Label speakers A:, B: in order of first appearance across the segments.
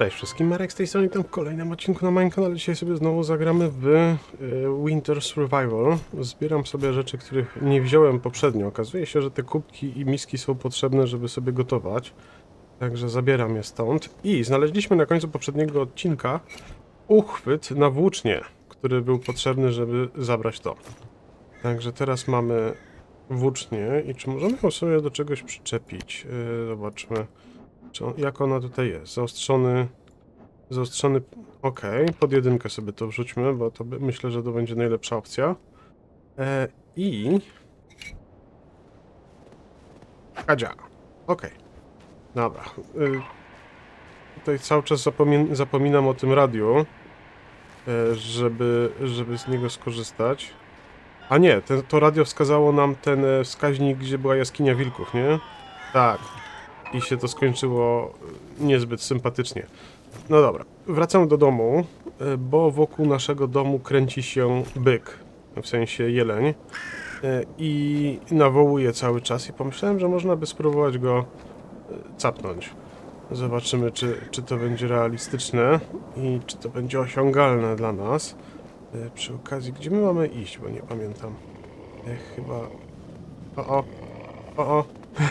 A: Cześć wszystkim, Marek z tej strony, witam w kolejnym odcinku na moim kanale. Dzisiaj sobie znowu zagramy w Winter Survival. Zbieram sobie rzeczy, których nie wziąłem poprzednio. Okazuje się, że te kubki i miski są potrzebne, żeby sobie gotować. Także zabieram je stąd. I znaleźliśmy na końcu poprzedniego odcinka uchwyt na włócznie, który był potrzebny, żeby zabrać to. Także teraz mamy włócznie i czy możemy ją sobie do czegoś przyczepić? Zobaczmy. Jak ona tutaj jest? Zaostrzony... Ok, pod jedynkę sobie to wrzućmy, bo to myślę, że to będzie najlepsza opcja. I... Kadzia. Ok. Dobra. Tutaj cały czas zapominam o tym radiu, żeby z niego skorzystać. A nie, to radio wskazało nam ten wskaźnik, gdzie była jaskinia wilków, nie? Tak. I się to skończyło niezbyt sympatycznie. No dobra, wracam do domu, bo wokół naszego domu kręci się byk, w sensie jeleń, i nawołuje cały czas i pomyślałem, że można by spróbować go capnąć. Zobaczymy, czy to będzie realistyczne i czy to będzie osiągalne dla nas. Przy okazji, gdzie my mamy iść, bo nie pamiętam. Chyba... O.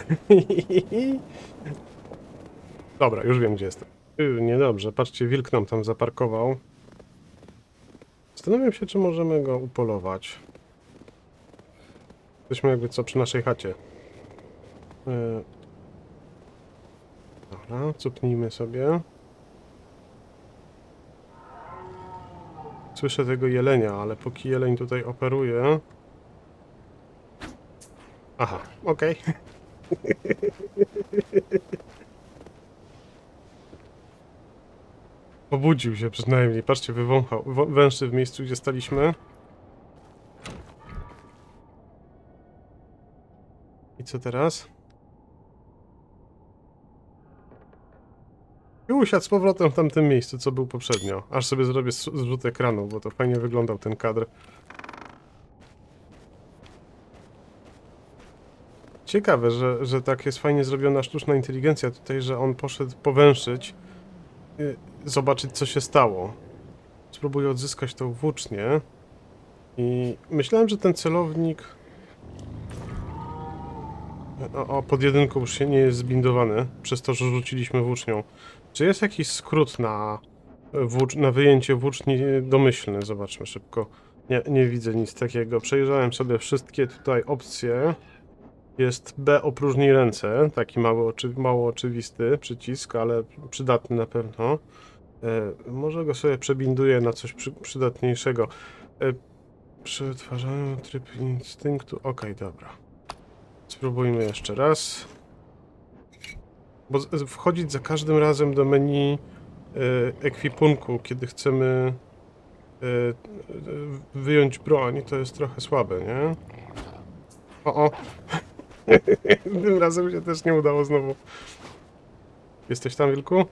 A: Dobra, już wiem, gdzie jestem. Niedobrze, patrzcie, wilk nam tam zaparkował. Zastanawiam się, czy możemy go upolować. Jesteśmy jakby co przy naszej chacie. Dobra, cupnijmy sobie. Słyszę tego jelenia, ale póki jeleń tutaj operuje... Aha, okej. Obudził się przynajmniej. Patrzcie, wywąchał. Węszy w miejscu, gdzie staliśmy. I co teraz? I usiadł z powrotem w tamtym miejscu, co był poprzednio. Aż sobie zrobię zrzut ekranu, bo to fajnie wyglądał ten kadr. Ciekawe, że tak jest fajnie zrobiona sztuczna inteligencja tutaj, że on poszedł powęszyć, zobaczyć, co się stało. Spróbuję odzyskać tą włócznię. I myślałem, że ten celownik... pod jedynką już się nie jest zbindowany, przez to, że rzuciliśmy włócznią. Czy jest jakiś skrót na wyjęcie włóczni domyślny? Zobaczmy szybko. Nie widzę nic takiego. Przejrzałem sobie wszystkie tutaj opcje. Jest B, opróżnij ręce. Taki mało oczywisty przycisk, ale przydatny na pewno. Może go sobie przebinduję na coś przydatniejszego. Przetwarzamy tryb instynktu. Okej, dobra. Spróbujmy jeszcze raz. Bo wchodzić za każdym razem do menu ekwipunku, kiedy chcemy wyjąć broń, to jest trochę słabe, nie? O! Tym razem się też nie udało znowu. Jesteś tam, wilku?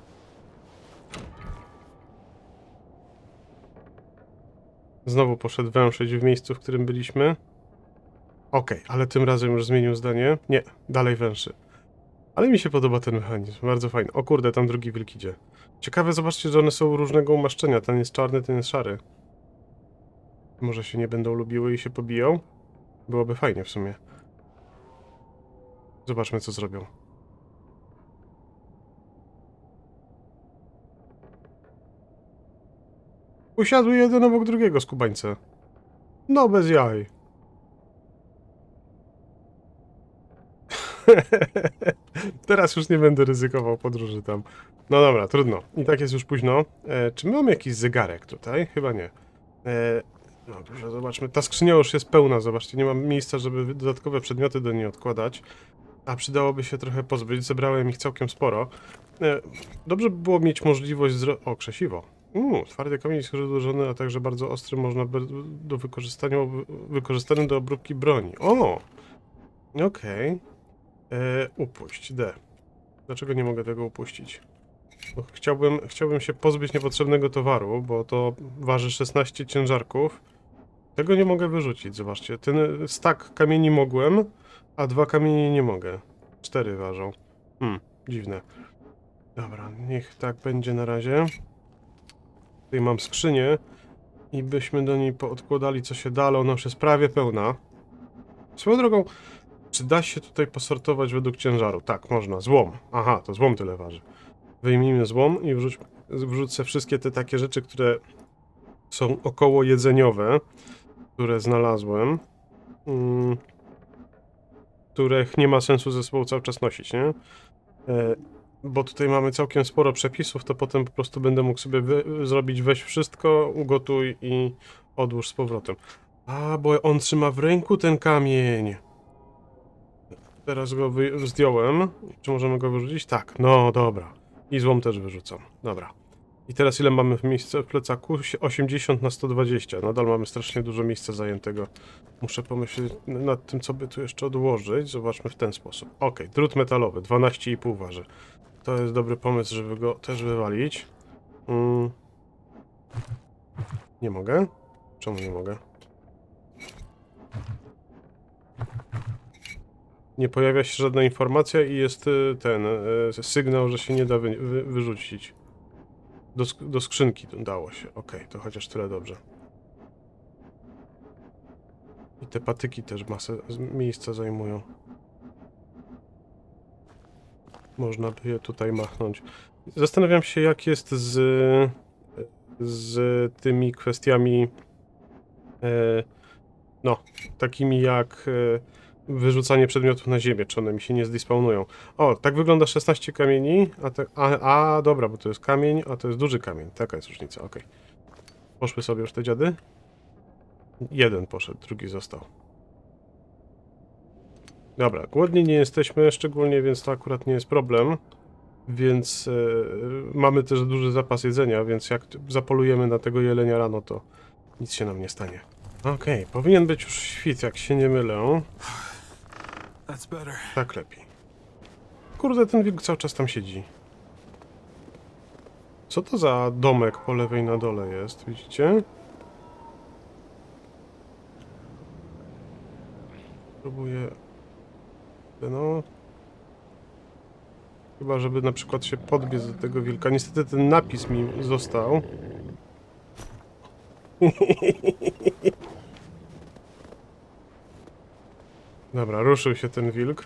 A: Znowu poszedł węszyć w miejscu, w którym byliśmy. Okej, ale tym razem już zmienił zdanie. Nie, dalej węszy. Ale mi się podoba ten mechanizm, bardzo fajny. O kurde, tam drugi wilk idzie. Ciekawe, zobaczcie, że one są różnego umaszczenia. Ten jest czarny, ten jest szary. Może się nie będą lubiły i się pobiją? Byłoby fajnie w sumie. Zobaczmy, co zrobią. Usiadły jeden obok drugiego, skubańce. No, bez jaj. Teraz już nie będę ryzykował podróży tam. No dobra, trudno. I tak jest już późno. Czy my mamy jakiś zegarek tutaj? Chyba nie. No dobrze, zobaczmy. Ta skrzynia już jest pełna, zobaczcie. Nie mam miejsca, żeby dodatkowe przedmioty do niej odkładać. A przydałoby się trochę pozbyć. Zebrałem ich całkiem sporo. Dobrze by było mieć możliwość O, krzesiwo. Twardy kamień jest rozłożony, a także bardzo ostry, można do wykorzystany do obróbki broni. O! Okej. Upuść D. Dlaczego nie mogę tego upuścić? Bo chciałbym się pozbyć niepotrzebnego towaru, bo to waży 16 ciężarków. Tego nie mogę wyrzucić, zobaczcie. Ten stak kamieni mogłem, a 2 kamienie nie mogę. 4 ważą. Dziwne. Dobra, niech tak będzie na razie. Tutaj mam skrzynię i byśmy do niej poodkładali co się da, ale ona już jest prawie pełna. Swoją drogą, czy da się tutaj posortować według ciężaru? Tak, można. Złom. Aha, to złom tyle waży. Wyjmijmy złom i wrzucę wszystkie te takie rzeczy, które są około jedzeniowe, które znalazłem, których nie ma sensu ze sobą cały czas nosić, nie? Bo tutaj mamy całkiem sporo przepisów, to potem po prostu będę mógł sobie zrobić weź wszystko, ugotuj i odłóż z powrotem. A, bo on trzyma w ręku ten kamień. Teraz go zdjąłem. Czy możemy go wyrzucić? Tak, no dobra. I złom też wyrzucam. Dobra. I teraz ile mamy w miejscu w plecaku? 80 na 120. Nadal mamy strasznie dużo miejsca zajętego. Muszę pomyśleć nad tym, co by tu jeszcze odłożyć. Zobaczmy w ten sposób. Ok, drut metalowy, 12,5 waży. To jest dobry pomysł, żeby go też wywalić. Nie mogę? Czemu nie mogę? Nie pojawia się żadna informacja i jest ten sygnał, że się nie da wyrzucić. Do skrzynki dało się. Okej, to chociaż tyle dobrze. I te patyki też masę miejsca zajmują. Można by je tutaj machnąć. Zastanawiam się, jak jest z tymi kwestiami no, takimi jak wyrzucanie przedmiotów na ziemię, czy one mi się nie zdespawnują. O, tak wygląda 16 kamieni, dobra, bo to jest kamień, a to jest duży kamień. Taka jest różnica, okej. Poszły sobie już te dziady? Jeden poszedł, drugi został. Dobra, głodni nie jesteśmy szczególnie, więc to akurat nie jest problem. Więc mamy też duży zapas jedzenia, więc jak zapolujemy na tego jelenia rano, to nic się nam nie stanie. Okej, powinien być już świt, jak się nie mylę. Tak lepiej. Kurde, ten wilk cały czas tam siedzi. Co to za domek po lewej na dole jest, widzicie? Próbuję... No... Chyba, żeby na przykład się podbiec do tego wilka. Niestety ten napis mi został. Dobra, ruszył się ten wilk.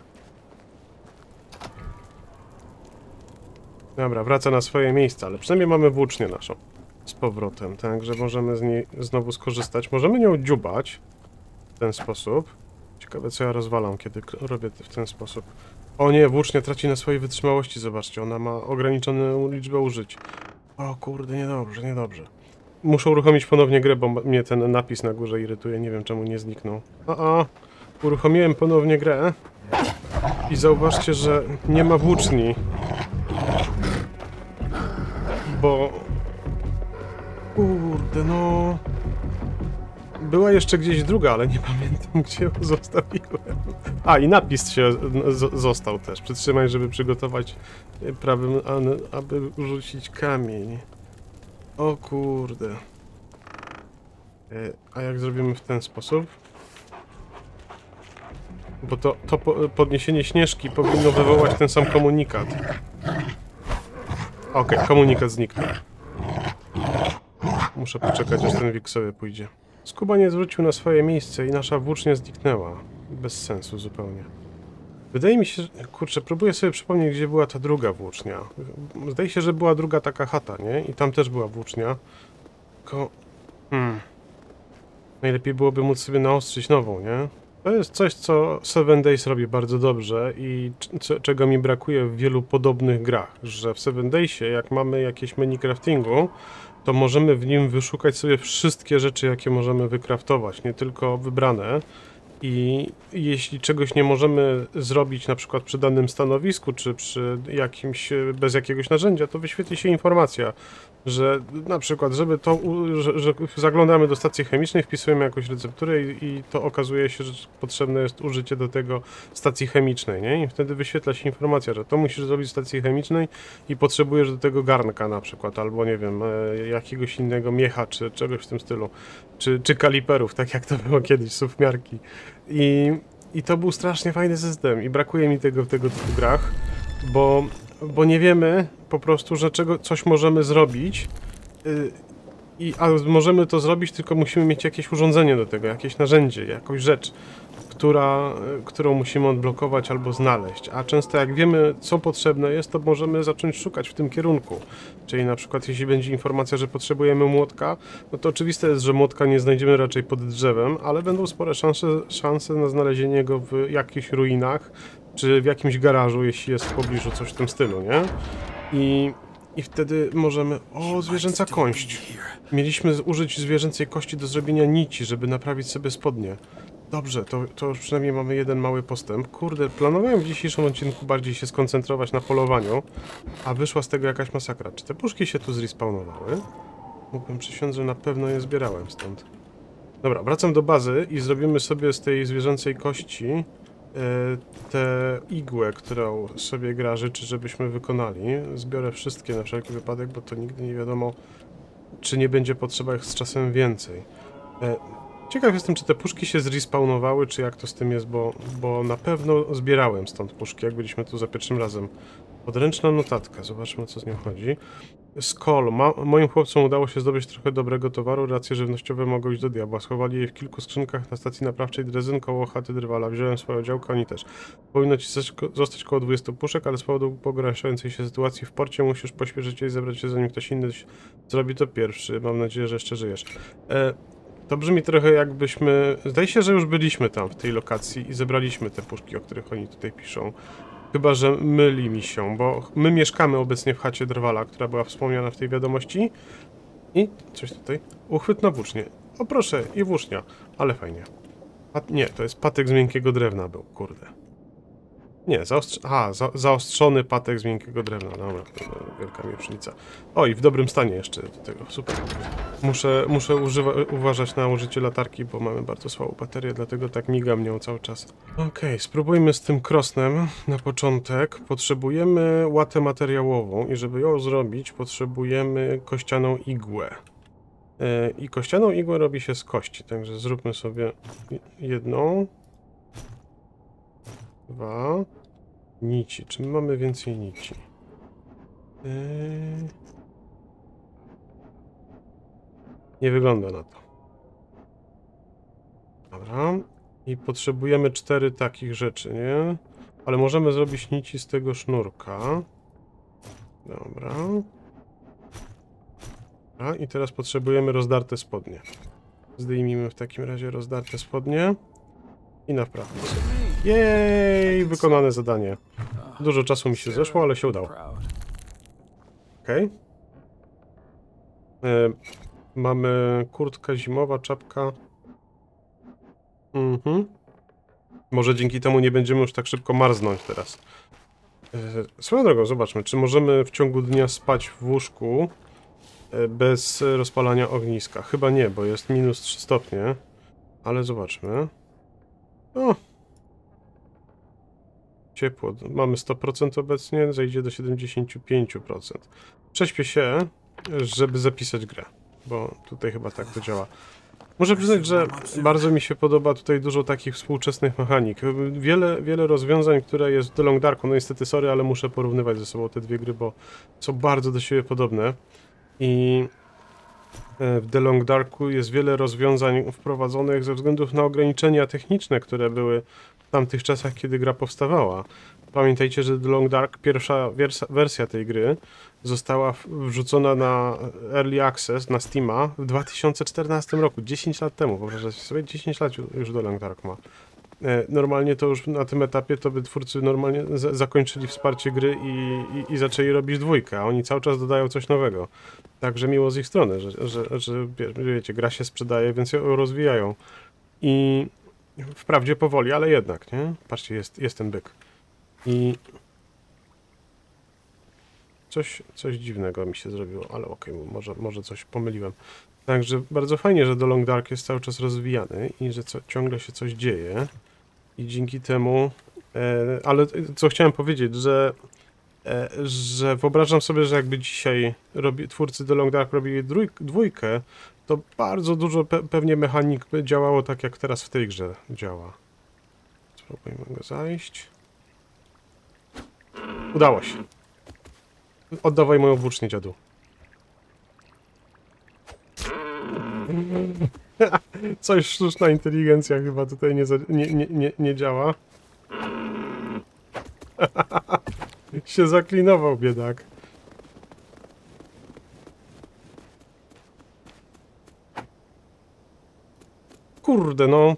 A: Dobra, wraca na swoje miejsce, ale przynajmniej mamy włócznię naszą z powrotem, także możemy z niej znowu skorzystać. Możemy nią dziubać w ten sposób. Ciekawe, co ja rozwalam, kiedy robię w ten sposób. O nie, włócznia traci na swojej wytrzymałości, zobaczcie, ona ma ograniczoną liczbę użyć. O kurde, niedobrze, niedobrze. Muszę uruchomić ponownie grę, bo mnie ten napis na górze irytuje, nie wiem czemu nie zniknął. Uruchomiłem ponownie grę i zauważcie, że nie ma włóczni. Bo... Kurde, no... Była jeszcze gdzieś druga, ale nie pamiętam, gdzie ją zostawiłem. A, i napis się został też. Przytrzymaj, żeby przygotować prawym, aby rzucić kamień. O kurde. A jak zrobimy w ten sposób? Bo to podniesienie śnieżki powinno wywołać ten sam komunikat. Okej, komunikat zniknął. Muszę poczekać, aż ten wilk sobie pójdzie. Skubaniec wrócił na swoje miejsce i nasza włócznia zniknęła. Bez sensu zupełnie. Wydaje mi się, że... Kurczę, próbuję sobie przypomnieć, gdzie była ta druga włócznia. Zdaje się, że była druga taka chata, nie? I tam też była włócznia. Tylko... Najlepiej byłoby móc sobie naostrzyć nową, nie? To jest coś, co 7 Days robi bardzo dobrze i czego mi brakuje w wielu podobnych grach. Że w 7 Daysie, jak mamy jakieś menu craftingu, to możemy w nim wyszukać sobie wszystkie rzeczy, jakie możemy wykraftować, nie tylko wybrane. I jeśli czegoś nie możemy zrobić na przykład przy danym stanowisku, czy przy jakimś, bez jakiegoś narzędzia, to wyświetli się informacja, że na przykład, żeby to, że zaglądamy do stacji chemicznej, wpisujemy jakąś recepturę i to okazuje się, że potrzebne jest użycie do tego stacji chemicznej, nie? I wtedy wyświetla się informacja, że to musisz zrobić w stacji chemicznej i potrzebujesz do tego garnka na przykład, albo nie wiem, jakiegoś innego miecha, czy czegoś w tym stylu, czy kaliperów, tak jak to było kiedyś, suwmiarki. I to był strasznie fajny system i brakuje mi tego w tego typu grach, bo bo nie wiemy po prostu, że coś możemy zrobić, a możemy to zrobić, tylko musimy mieć jakieś urządzenie do tego, jakieś narzędzie, jakąś rzecz, którą musimy odblokować albo znaleźć. A często jak wiemy, co potrzebne jest, to możemy zacząć szukać w tym kierunku. Czyli na przykład jeśli będzie informacja, że potrzebujemy młotka, no to oczywiste jest, że młotka nie znajdziemy raczej pod drzewem, ale będą spore szanse na znalezienie go w jakichś ruinach, czy w jakimś garażu, jeśli jest w pobliżu coś w tym stylu, nie? I wtedy możemy... O, zwierzęca kość. Mieliśmy użyć zwierzęcej kości do zrobienia nici, żeby naprawić sobie spodnie. Dobrze, to już przynajmniej mamy jeden mały postęp. Kurde, planowałem w dzisiejszym odcinku bardziej się skoncentrować na polowaniu, a wyszła z tego jakaś masakra. Czy te puszki się tu zrespawnowały? Mógłbym przysiąc, że na pewno je zbierałem stąd. Dobra, wracam do bazy i zrobimy sobie z tej zwierzęcej kości tę igłę, którą sobie gra życzy, żebyśmy wykonali. Zbiorę wszystkie na wszelki wypadek, bo to nigdy nie wiadomo, czy nie będzie potrzeba ich z czasem więcej. Ciekaw jestem, czy te puszki się zrespawnowały, czy jak to z tym jest, bo na pewno zbierałem stąd puszki, jak byliśmy tu za pierwszym razem. Podręczna notatka, zobaczmy, co z nią chodzi. Skol. Moim chłopcom udało się zdobyć trochę dobrego towaru, racje żywnościowe mogą iść do diabła. Schowali je w kilku skrzynkach na stacji naprawczej Drezyn koło chaty Drwala. Wziąłem swoją działkę, oni też. Powinno ci zostać koło 20 puszek, ale z powodu pogarszającej się sytuacji w porcie musisz pośpieszyć je i zebrać się, zanim ktoś inny zrobi to pierwszy. Mam nadzieję, że jeszcze żyjesz. To brzmi trochę jakbyśmy... Zdaje się, że już byliśmy tam w tej lokacji i zebraliśmy te puszki, o których oni tutaj piszą. Chyba że myli mi się, bo my mieszkamy obecnie w chacie Drwala, która była wspomniana w tej wiadomości. I coś tutaj. Uchwyt na włócznie. O proszę, i włócznia. Ale fajnie. Nie, to jest patyk z miękkiego drewna był, kurde. Nie, zaostrzony patek z miękkiego drewna. Dobra, to wielka różnica. O, i w dobrym stanie jeszcze do tego, super. Muszę uważać na użycie latarki, bo mamy bardzo słabą baterię, dlatego tak migam nią cały czas. Okej, spróbujmy z tym krosnem na początek. Potrzebujemy łatę materiałową i żeby ją zrobić, potrzebujemy kościaną igłę. I kościaną igłę robi się z kości, także zróbmy sobie jedną. 2 nici. Czy my mamy więcej nici? Nie wygląda na to. Dobra. I potrzebujemy 4 takich rzeczy, nie? Ale możemy zrobić nici z tego sznurka. Dobra. I teraz potrzebujemy rozdarte spodnie. Zdejmijmy w takim razie rozdarte spodnie. I naprawmy sobie. Jej! Wykonane zadanie. Dużo czasu mi się zeszło, ale się udało. Okej. Mamy kurtka zimowa, czapka. Może dzięki temu nie będziemy już tak szybko marznąć teraz. Swoją drogą, zobaczmy, czy możemy w ciągu dnia spać w łóżku bez rozpalania ogniska. Chyba nie, bo jest minus 3 stopnie. Ale zobaczmy. O! Ciepło. Mamy 100% obecnie, zejdzie do 75%. Prześpię się, żeby zapisać grę, bo tutaj chyba tak to działa. Muszę przyznać, że bardzo mi się podoba tutaj dużo takich współczesnych mechanik. Wiele rozwiązań, które jest w The Long Darku. No niestety, sorry, ale muszę porównywać ze sobą te dwie gry, bo są bardzo do siebie podobne. I w The Long Darku jest wiele rozwiązań wprowadzonych ze względu na ograniczenia techniczne, które były w tamtych czasach, kiedy gra powstawała. Pamiętajcie, że The Long Dark, pierwsza wersja tej gry, została wrzucona na Early Access, na Steama w 2014 roku, 10 lat temu. Wyobraźcie sobie, 10 lat już The Long Dark ma. Normalnie to już na tym etapie to by twórcy normalnie zakończyli wsparcie gry i zaczęli robić dwójkę, a oni cały czas dodają coś nowego. Także miło z ich strony, że wiecie, gra się sprzedaje, więc ją rozwijają. I wprawdzie powoli, ale jednak, nie? Patrzcie, jest ten byk. I coś dziwnego mi się zrobiło, ale okej, może coś pomyliłem. Także bardzo fajnie, że The Long Dark jest cały czas rozwijany i że ciągle się coś dzieje. I dzięki temu... ale co chciałem powiedzieć, że wyobrażam sobie, że jakby dzisiaj twórcy The Long Dark robili dwójkę, to bardzo dużo pewnie mechanik by działało tak, jak teraz w tej grze działa. Spróbujmy go zajść. Udało się. Oddawaj moją włócznię, dziadu. Coś sztuczna inteligencja chyba tutaj nie działa. Się zaklinował, biedak. Kurde, no,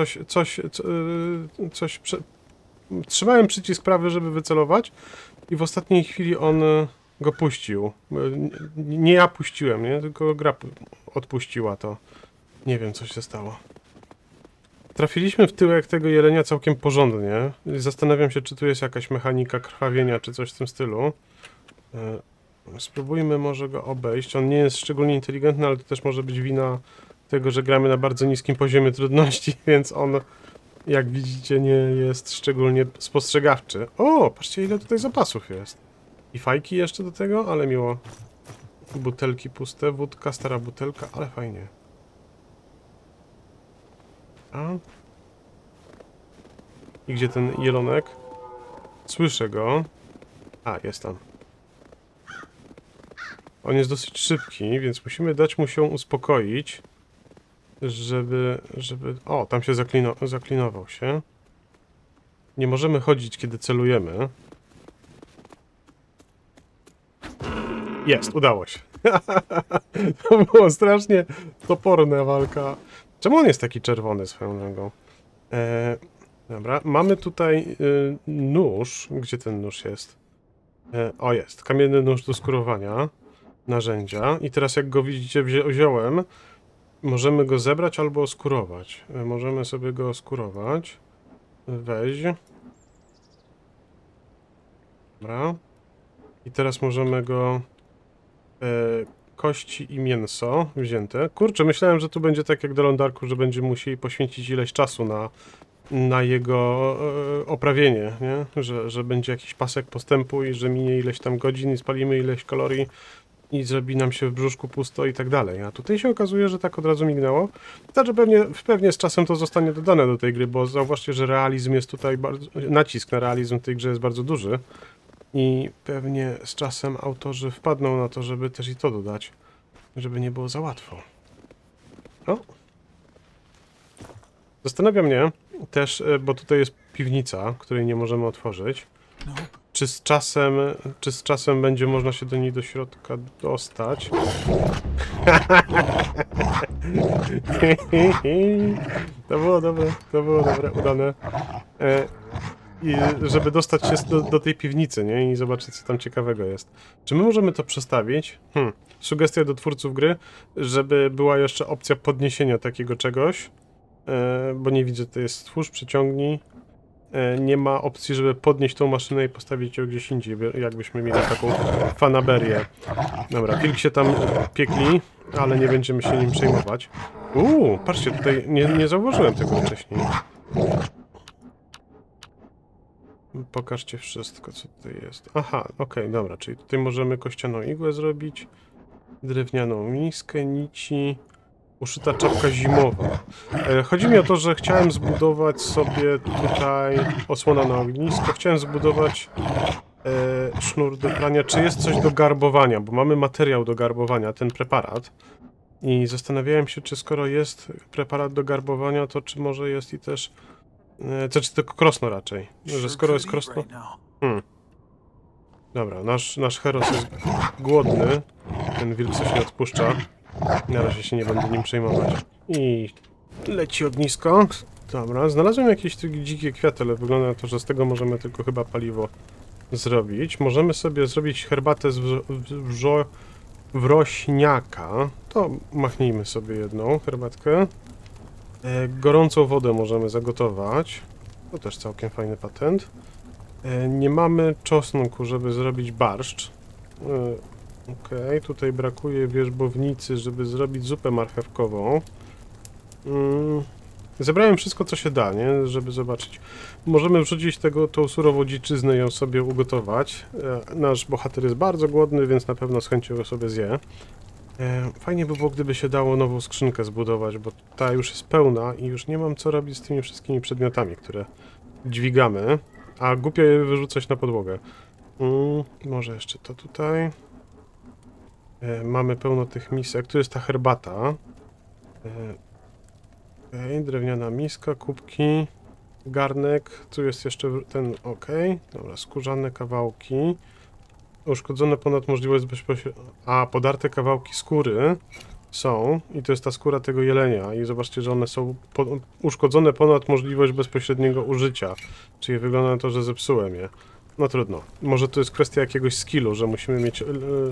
A: trzymałem przycisk prawy, żeby wycelować i w ostatniej chwili on go puścił. Nie ja puściłem, nie? Tylko gra odpuściła to. Nie wiem, co się stało. Trafiliśmy w tyłek tego jelenia całkiem porządnie. Zastanawiam się, czy tu jest jakaś mechanika krwawienia, czy coś w tym stylu. Spróbujmy może go obejść. On nie jest szczególnie inteligentny, ale to też może być wina tego, że gramy na bardzo niskim poziomie trudności, więc on, jak widzicie, nie jest szczególnie spostrzegawczy. O, patrzcie, ile tutaj zapasów jest. I fajki jeszcze do tego, ale miło. Butelki puste, wódka, stara butelka, ale fajnie. A? I gdzie ten jelonek? Słyszę go. A, jest tam. On jest dosyć szybki, więc musimy dać mu się uspokoić, żeby... O, tam się zaklinował się. Nie możemy chodzić, kiedy celujemy. Jest, udało się. To było strasznie toporna walka. Czemu on jest taki czerwony swoją drogą? Dobra, mamy tutaj nóż. Gdzie ten nóż jest? O, jest. Kamienny nóż do skurowania. Narzędzia. I teraz jak go widzicie wziąłem, możemy go zebrać albo skurować. Możemy sobie go skurować. Weź. Dobra. I teraz możemy go... kości i mięso wzięte. Kurczę, myślałem, że tu będzie tak jak do Londarku, że będziemy musieli poświęcić ileś czasu na jego oprawienie, nie? Że będzie jakiś pasek postępu i że minie ileś tam godzin i spalimy ileś kalorii i zrobi nam się w brzuszku pusto i tak dalej. A tutaj się okazuje, że tak od razu mignęło. Znaczy pewnie z czasem to zostanie dodane do tej gry, bo zauważcie, że realizm jest tutaj bardzo... Nacisk na realizm w tej grze jest bardzo duży. I pewnie z czasem autorzy wpadną na to, żeby też i to dodać, żeby nie było za łatwo. O! Zastanawia mnie też, bo tutaj jest piwnica, której nie możemy otworzyć. Czy z czasem będzie można się do niej do środka dostać? To było dobre, udane. I żeby dostać się do tej piwnicy, nie? I zobaczyć, co tam ciekawego jest. Czy my możemy to przestawić? Sugestia do twórców gry, żeby była jeszcze opcja podniesienia takiego czegoś, bo nie widzę, to jest stwórz, przyciągnij. Nie ma opcji, żeby podnieść tą maszynę i postawić ją gdzieś indziej, jakbyśmy mieli taką fanaberię. Dobra, wilk się tam piekli, ale nie będziemy się nim przejmować. Patrzcie, tutaj nie zauważyłem tego wcześniej. Pokażcie wszystko, co tutaj jest. Aha, okej, dobra, czyli tutaj możemy kościaną igłę zrobić, drewnianą miskę, nici, uszyta czapka zimowa. Chodzi mi o to, że chciałem zbudować sobie tutaj osłona na ognisko, chciałem zbudować sznur do prania. Czy jest coś do garbowania, bo mamy materiał do garbowania, ten preparat. I zastanawiałem się, czy skoro jest preparat do garbowania, to czy może jest i też... czy tylko krosno raczej. Że skoro jest krosno... Dobra, nasz heros jest głodny. Ten wilk coś nie odpuszcza. Na razie się nie będę nim przejmować. I leci ognisko. Dobra, znalazłem jakieś dzikie kwiaty, ale wygląda na to, że z tego możemy tylko chyba paliwo zrobić. Możemy sobie zrobić herbatę z wrośniaka. To machnijmy sobie jedną herbatkę. Gorącą wodę możemy zagotować. To też całkiem fajny patent. Nie mamy czosnku, żeby zrobić barszcz. Okej, tutaj brakuje wierzbownicy, żeby zrobić zupę marchewkową. Zebrałem wszystko, co się da, nie? Żeby zobaczyć. Możemy wrzucić tą surową dziczyznę i ją sobie ugotować. Nasz bohater jest bardzo głodny, więc na pewno z chęcią ją sobie zje. Fajnie by było, gdyby się dało nową skrzynkę zbudować, bo ta już jest pełna i już nie mam co robić z tymi wszystkimi przedmiotami, które dźwigamy, a głupio je wyrzucać na podłogę. Może jeszcze to tutaj. Mamy pełno tych misek. Tu jest ta herbata. Okej, drewniana miska, kubki, garnek. Tu jest jeszcze ten, okej. Dobra, skórzane kawałki. Uszkodzone ponad możliwość bezpośrednio. A, podarte kawałki skóry są. I to jest ta skóra tego jelenia. I zobaczcie, że one są uszkodzone ponad możliwość bezpośredniego użycia. Czyli wygląda na to, że zepsułem je. No trudno. Może to jest kwestia jakiegoś skillu, że musimy mieć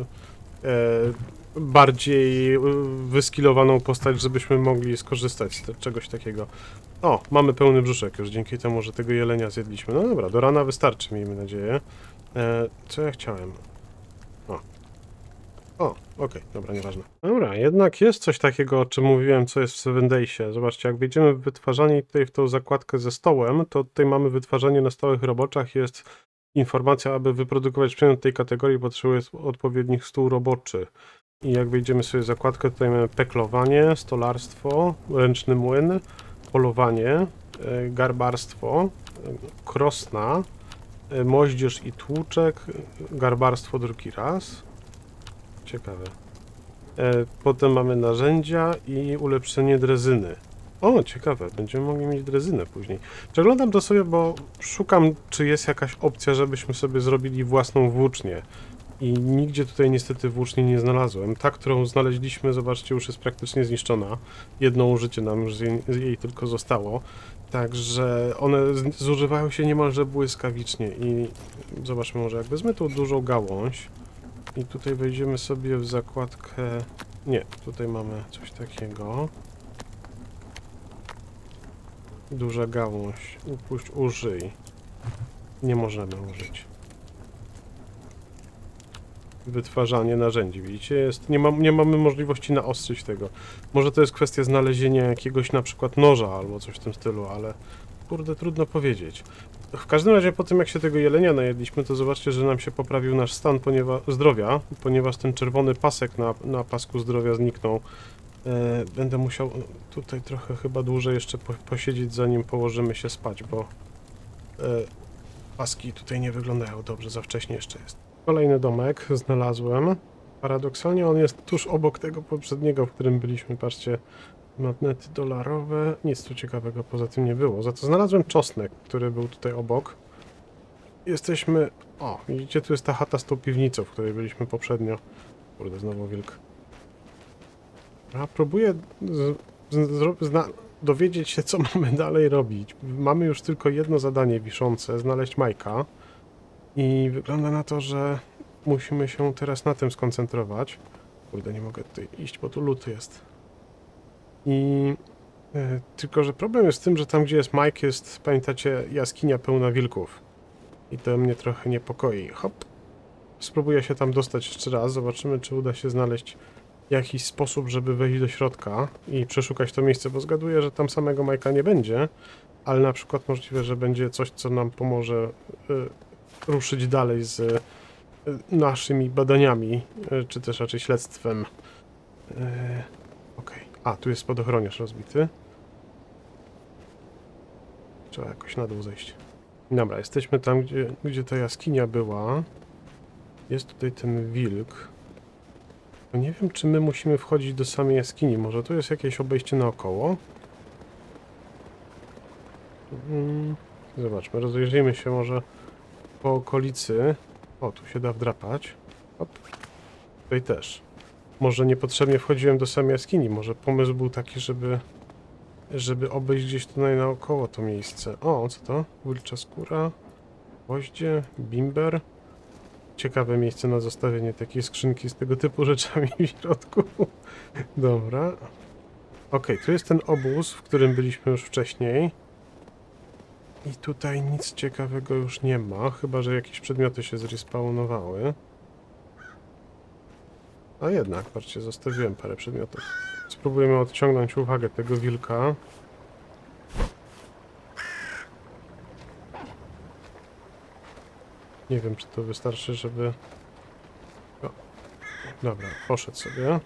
A: bardziej wyskillowaną postać, żebyśmy mogli skorzystać z czegoś takiego. O, mamy pełny brzuszek już dzięki temu, że tego jelenia zjedliśmy. No dobra, do rana wystarczy, miejmy nadzieję. Co ja chciałem? Okej, dobra, nieważne. Dobra, jednak jest coś takiego, o czym mówiłem, co jest w 7 Daysie. Zobaczcie, jak wejdziemy w wytwarzanie tutaj w tą zakładkę ze stołem, to tutaj mamy wytwarzanie na stołach roboczych, jest informacja, aby wyprodukować przedmiot tej kategorii potrzebuje odpowiednich stół roboczy. I jak wejdziemy sobie w zakładkę, tutaj mamy peklowanie, stolarstwo, ręczny młyn, polowanie, garbarstwo, krosna, moździerz i tłuczek, garbarstwo drugi raz. Ciekawe. Potem mamy narzędzia i ulepszenie drezyny. O, ciekawe, będziemy mogli mieć drezynę później. Przeglądam to sobie, bo szukam, czy jest jakaś opcja, żebyśmy sobie zrobili własną włócznię. I nigdzie tutaj niestety włóczni nie znalazłem. Ta, którą znaleźliśmy, zobaczcie, już jest praktycznie zniszczona. Jedno użycie nam już z jej tylko zostało. Także one zużywają się niemalże błyskawicznie. I zobaczmy może, jak wezmę tą dużą gałąź. I tutaj wejdziemy sobie w zakładkę... Nie, tutaj mamy coś takiego. Duża gałąź. Upuść, użyj. Nie możemy użyć. Wytwarzanie narzędzi, widzicie? Nie mamy możliwości naostrzyć tego. Może to jest kwestia znalezienia jakiegoś na przykład noża albo coś w tym stylu, ale kurde, trudno powiedzieć. W każdym razie po tym, jak się tego jelenia najedliśmy, to zobaczcie, że nam się poprawił nasz stan zdrowia, ponieważ ten czerwony pasek na pasku zdrowia zniknął. Będę musiał tutaj trochę chyba dłużej jeszcze posiedzieć, zanim położymy się spać, bo paski tutaj nie wyglądają dobrze, za wcześnie jeszcze jest. Kolejny domek znalazłem. Paradoksalnie on jest tuż obok tego poprzedniego, w którym byliśmy. Patrzcie, magnety dolarowe. Nic tu ciekawego poza tym nie było. Za to znalazłem czosnek, który był tutaj obok. Jesteśmy... O, widzicie, tu jest ta chata z tą piwnicą, w której byliśmy poprzednio. Kurde, znowu wilk. A próbuję dowiedzieć się, co mamy dalej robić. Mamy już tylko jedno zadanie wiszące, znaleźć Majka. I wygląda na to, że musimy się teraz na tym skoncentrować. Kurde, nie mogę tutaj iść, bo tu lód jest. Tylko, że problem jest w tym, że tam, gdzie jest Mike, jest, pamiętacie, jaskinia pełna wilków. I to mnie trochę niepokoi. Hop. Spróbuję się tam dostać jeszcze raz. Zobaczymy, czy uda się znaleźć jakiś sposób, żeby wejść do środka i przeszukać to miejsce, bo zgaduję, że tam samego Majka nie będzie, ale na przykład możliwe, że będzie coś, co nam pomoże ruszyć dalej z naszymi badaniami, czy też raczej śledztwem. Okej. A, tu jest spadochroniarz rozbity. Trzeba jakoś na dół zejść. Dobra, jesteśmy tam, gdzie ta jaskinia była. Jest tutaj ten wilk. No nie wiem, czy my musimy wchodzić do samej jaskini. Może tu jest jakieś obejście naokoło? Zobaczmy, rozejrzyjmy się może po okolicy. O, tu się da wdrapać. Hop. Tutaj też. Może niepotrzebnie wchodziłem do samej jaskini. Może pomysł był taki, żeby obejść gdzieś tutaj naokoło to miejsce. O, co to? Wilcza skóra. Gwoździe. Bimber. Ciekawe miejsce na zostawienie takiej skrzynki z tego typu rzeczami w środku. Dobra. Okej, tu jest ten obóz, w którym byliśmy już wcześniej. I tutaj nic ciekawego już nie ma, chyba że jakieś przedmioty się zrespawnowały. A jednak, patrzcie, zostawiłem parę przedmiotów. Spróbujemy odciągnąć uwagę tego wilka. Nie wiem, czy to wystarczy, żeby... O, dobra, poszedł sobie.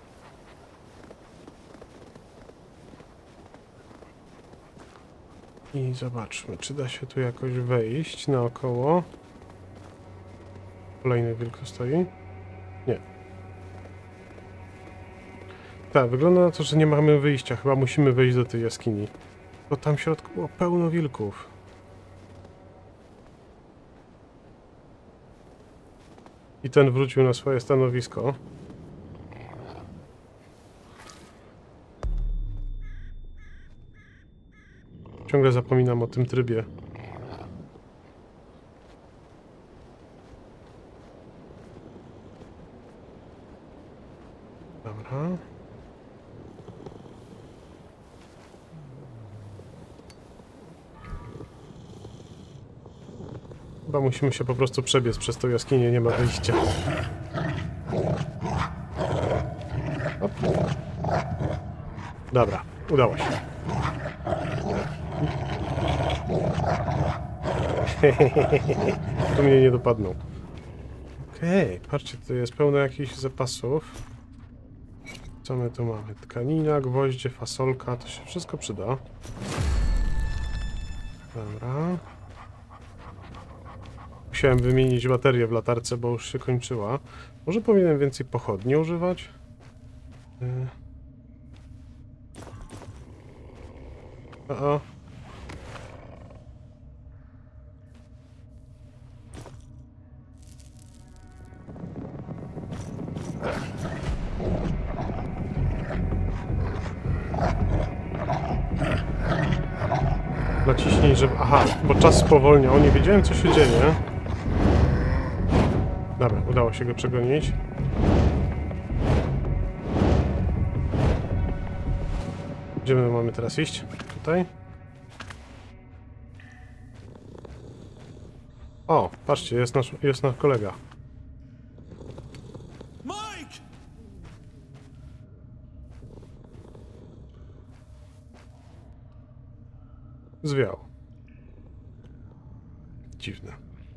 A: I zobaczmy, czy da się tu jakoś wejść naokoło. Kolejny wilk tu stoi? Nie. Tak, wygląda na to, że nie mamy wyjścia. Chyba musimy wejść do tej jaskini. Bo tam w środku było pełno wilków. I ten wrócił na swoje stanowisko. Ciągle zapominam o tym trybie. Dobra. Chyba musimy się po prostu przebiec przez tą jaskinię, nie ma wyjścia. Hop. Dobra, udało się. Tu mnie nie dopadną. Okej, patrzcie, to jest pełno jakichś zapasów. Co my tu mamy? Tkanina, gwoździe, fasolka, to się wszystko przyda. Dobra. Musiałem wymienić baterię w latarce, bo już się kończyła. Może powinienem więcej pochodni używać? O. Naciśnij, żeby... Aha, bo czas spowolniał. Nie wiedziałem, co się dzieje. Dobra, udało się go przegonić. Gdzie my mamy teraz iść? Tutaj? O, patrzcie, jest nasz kolega.
B: Mike!
A: Zwiał. Dziwne.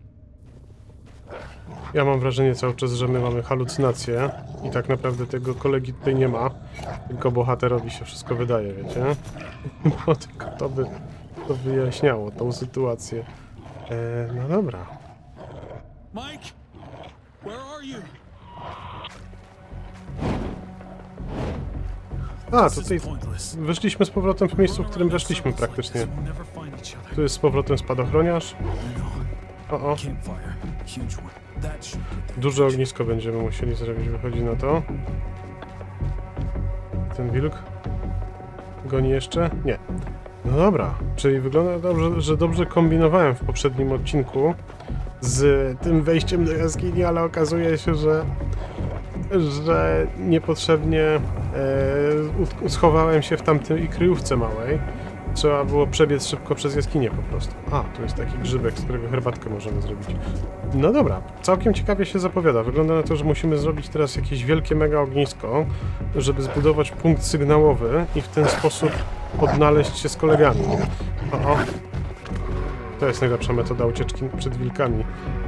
A: Ja mam wrażenie cały czas, że my mamy halucynacje i tak naprawdę tego kolegi tutaj nie ma, tylko bohaterowi się wszystko wydaje, wiecie? No tylko to by wyjaśniało tą sytuację. No dobra.
B: Mike? Where are you?
A: A, tutaj wyszliśmy z powrotem w miejscu, w którym weszliśmy praktycznie. Tu jest z powrotem spadochroniarz. O. Duże ognisko będziemy musieli zrobić, wychodzi na to. Ten wilk goni jeszcze? Nie. No dobra, czyli wygląda dobrze, że dobrze kombinowałem w poprzednim odcinku z tym wejściem do jaskini, ale okazuje się, że niepotrzebnie schowałem się w tamtej kryjówce małej. Trzeba było przebiec szybko przez jaskinię po prostu. A, tu jest taki grzybek, z którego herbatkę możemy zrobić. No dobra, całkiem ciekawie się zapowiada. Wygląda na to, że musimy zrobić teraz jakieś wielkie mega ognisko, żeby zbudować punkt sygnałowy i w ten sposób odnaleźć się z kolegami. O. To jest najlepsza metoda ucieczki przed wilkami.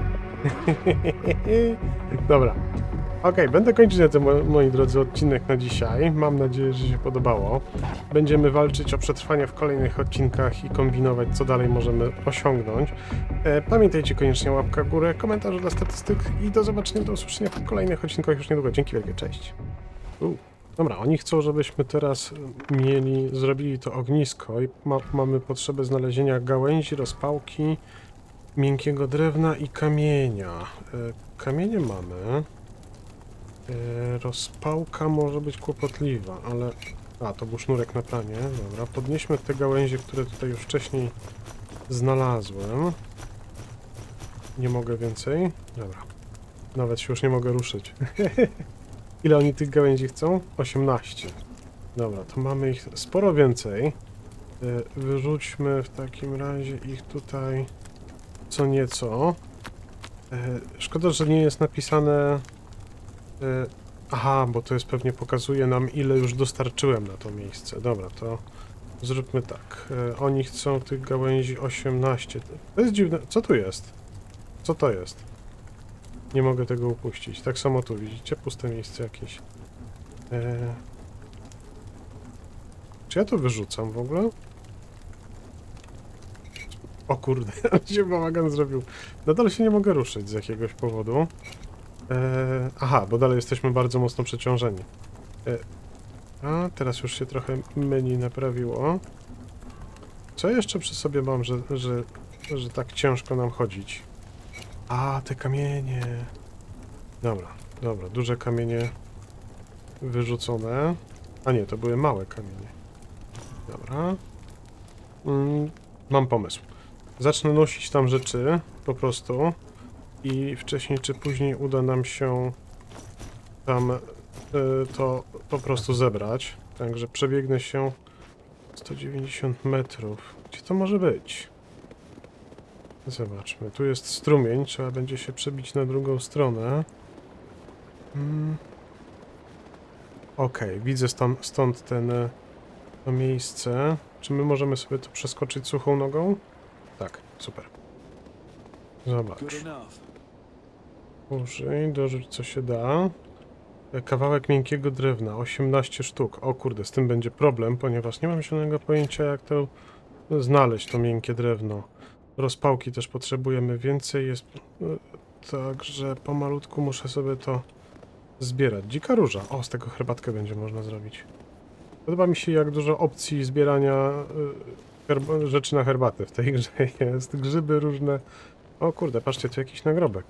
A: Dobra. Okej, będę kończyć na tym, moi drodzy, odcinek na dzisiaj. Mam nadzieję, że się podobało. Będziemy walczyć o przetrwanie w kolejnych odcinkach i kombinować, co dalej możemy osiągnąć. Pamiętajcie koniecznie łapka w górę, komentarze dla statystyk i do zobaczenia, do usłyszenia w kolejnych odcinkach już niedługo. Dzięki wielkie, cześć. Dobra, oni chcą, żebyśmy teraz zrobili to ognisko i mamy potrzebę znalezienia gałęzi, rozpałki, miękkiego drewna i kamienia. Kamienie mamy. Rozpałka może być kłopotliwa, ale... A, to był sznurek na planie. Dobra, podnieśmy te gałęzie, które tutaj już wcześniej znalazłem. Nie mogę więcej. Dobra. Nawet się już nie mogę ruszyć. Ile oni tych gałęzi chcą? 18. Dobra, to mamy ich sporo więcej. Wyrzućmy w takim razie ich tutaj co nieco. Szkoda, że nie jest napisane... Aha, bo to jest pewnie pokazuje nam, ile już dostarczyłem na to miejsce. Dobra, to zróbmy tak. Oni chcą tych gałęzi 18. To jest dziwne. Co tu jest? Co to jest? Nie mogę tego upuścić. Tak samo tu, widzicie? Puste miejsce jakieś. Czy ja to wyrzucam w ogóle? O kurde, się bałagan zrobił. Nadal się nie mogę ruszyć z jakiegoś powodu. Aha, bo dalej jesteśmy bardzo mocno przeciążeni. A, teraz już się trochę menu naprawiło. Co jeszcze przy sobie mam, że tak ciężko nam chodzić? A, te kamienie. Dobra, dobra, duże kamienie wyrzucone. A nie, to były małe kamienie. Dobra. Mam pomysł. Zacznę nosić tam rzeczy, po prostu. I wcześniej czy później uda nam się tam to po prostu zebrać. Także przebiegnę się 190 metrów. Gdzie to może być? Zobaczmy. Tu jest strumień. Trzeba będzie się przebić na drugą stronę. Okej, widzę stąd to miejsce. Czy my możemy sobie tu przeskoczyć suchą nogą? Tak, super. Zobacz.
B: Good enough.
A: Użyj, dorzuć co się da. Kawałek miękkiego drewna, 18 sztuk. O kurde, z tym będzie problem, ponieważ nie mam zielonego pojęcia, jak to znaleźć, to miękkie drewno. Rozpałki też potrzebujemy więcej, jest... Także pomalutku muszę sobie to zbierać. Dzika róża. O, z tego herbatkę będzie można zrobić. Podoba mi się, jak dużo opcji zbierania rzeczy na herbatę w tej grze jest. Grzyby różne. O kurde, patrzcie, tu jakiś nagrobek.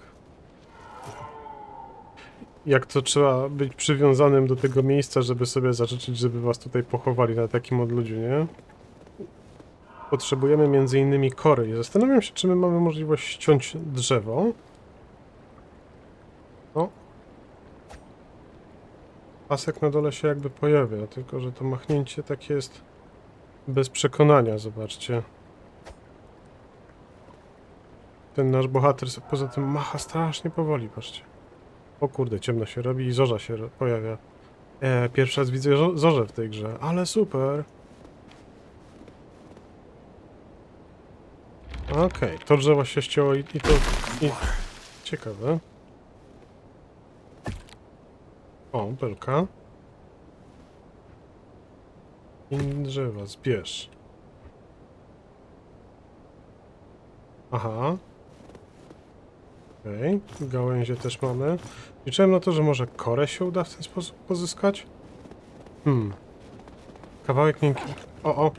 A: Jak to trzeba być przywiązanym do tego miejsca, żeby sobie zażyczyć, żeby was tutaj pochowali na takim odludziu, nie? Potrzebujemy m.in. kory i zastanawiam się, czy my mamy możliwość ściąć drzewo. O. Pasek na dole się jakby pojawia, tylko że to machnięcie takie jest bez przekonania, zobaczcie. Ten nasz bohater poza tym macha strasznie powoli, patrzcie. O kurde, ciemno się robi i zorza się pojawia. Pierwszy raz widzę zorzę w tej grze, ale super. Okej, to drzewo się ścięło i to... Ciekawe. O, belka. I drzewa, zbierz. Aha. Okej, gałęzie też mamy. Liczyłem na to, że może korę się uda w ten sposób pozyskać. Kawałek miękki. O!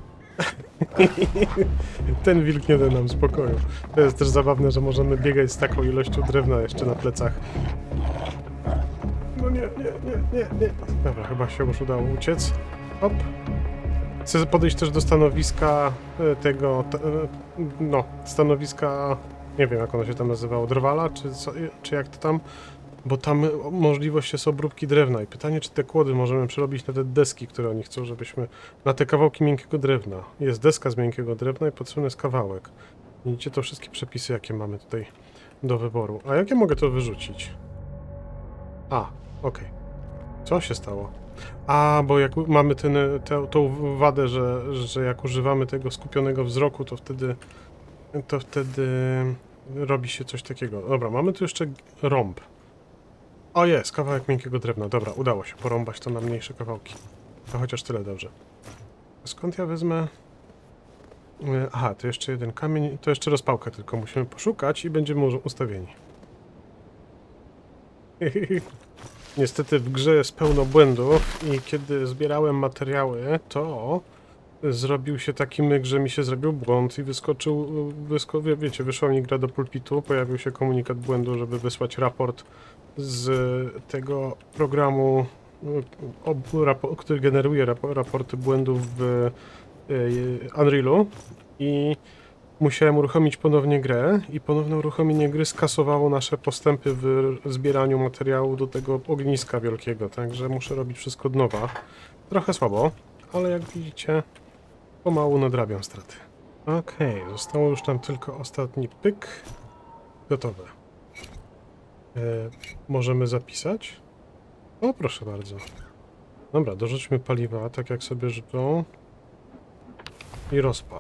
A: Ten wilk nie da nam spokoju. To jest też zabawne, że możemy biegać z taką ilością drewna jeszcze na plecach. No nie. Dobra, chyba się już udało uciec. Hop. Chcę podejść też do stanowiska stanowiska, nie wiem jak ono się tam nazywało, drwala, czy jak to tam, bo tam możliwość jest obróbki drewna i pytanie, czy te kłody możemy przerobić na te deski, które oni chcą, żebyśmy, na te kawałki miękkiego drewna. Jest deska z miękkiego drewna i potrzebny jest kawałek. Widzicie to wszystkie przepisy, jakie mamy tutaj do wyboru. A jak ja mogę to wyrzucić? A, okej. Co się stało? A, bo jak mamy tą wadę, że jak używamy tego skupionego wzroku, to wtedy robi się coś takiego. Dobra, mamy tu jeszcze rąb. O jest, kawałek miękkiego drewna. Dobra, udało się porąbać to na mniejsze kawałki. To chociaż tyle dobrze. Skąd ja wezmę? Aha, to jeszcze jeden kamień. To jeszcze rozpałkę tylko musimy poszukać i będziemy ustawieni. Niestety w grze jest pełno błędów i kiedy zbierałem materiały, to zrobił się taki myk, że mi się zrobił błąd i wiecie, wyszła mi gra do pulpitu, pojawił się komunikat błędu, żeby wysłać raport z tego programu, który generuje raporty błędów w Unrealu i musiałem uruchomić ponownie grę i ponowne uruchomienie gry skasowało nasze postępy w zbieraniu materiału do tego ogniska wielkiego, także muszę robić wszystko od nowa. Trochę słabo, ale jak widzicie, pomału nadrabiam straty. Okej, zostało już tam tylko ostatni pyk. Gotowe. Możemy zapisać? O, proszę bardzo. Dobra, dorzućmy paliwa, tak jak sobie życzą. I rozpal.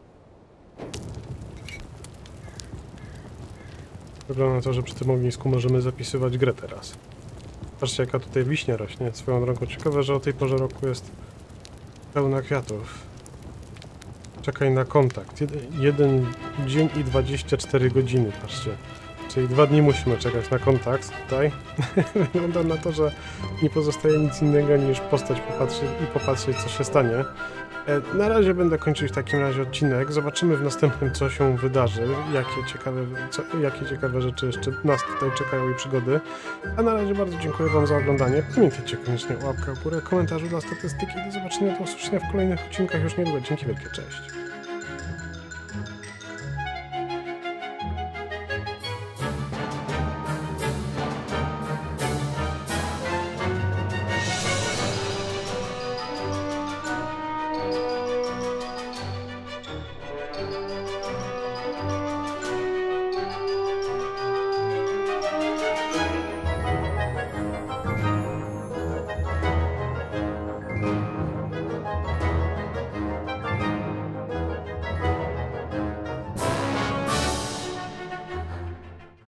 A: Wygląda na to, że przy tym ognisku możemy zapisywać grę teraz. Patrzcie, jaka tutaj wiśnia rośnie. Swoją drogą ciekawe, że o tej porze roku jest pełna kwiatów. Czekaj na kontakt. 1 dzień i 24 godziny, patrzcie. Czyli 2 dni musimy czekać na kontakt tutaj. Wygląda na to, że nie pozostaje nic innego niż postać popatrzeć, co się stanie. Na razie będę kończyć w takim razie odcinek. Zobaczymy w następnym, co się wydarzy, jakie ciekawe rzeczy jeszcze nas tutaj czekają i przygody. A na razie bardzo dziękuję Wam za oglądanie. Pamiętajcie koniecznie o łapkach w górę, komentarzu dla statystyki. Do zobaczenia, do usłyszenia w kolejnych odcinkach już niedługo. Dzięki wielkie, cześć.